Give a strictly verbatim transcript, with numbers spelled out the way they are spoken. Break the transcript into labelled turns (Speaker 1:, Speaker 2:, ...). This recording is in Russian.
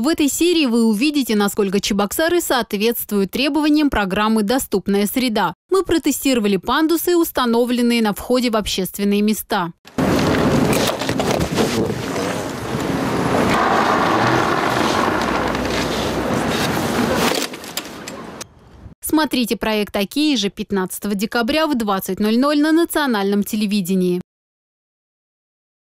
Speaker 1: В этой серии вы увидите, насколько Чебоксары соответствуют требованиям программы «Доступная среда». Мы протестировали пандусы, установленные на входе в общественные места. Смотрите проект «Такие же» пятнадцатого декабря в двадцать ноль ноль на национальном телевидении.